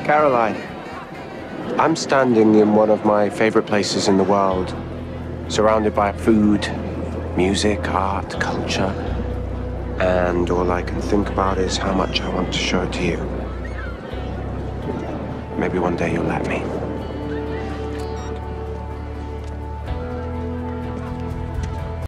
Caroline, I'm standing in one of my favorite places in the world, surrounded by food, music, art, culture, and all I can think about is how much I want to show it to you. Maybe one day you'll let me.